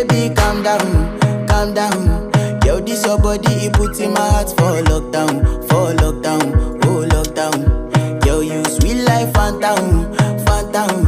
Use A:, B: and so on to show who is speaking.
A: baby, calm down. Yo, this your body, it puts in my heart for lockdown, oh lockdown.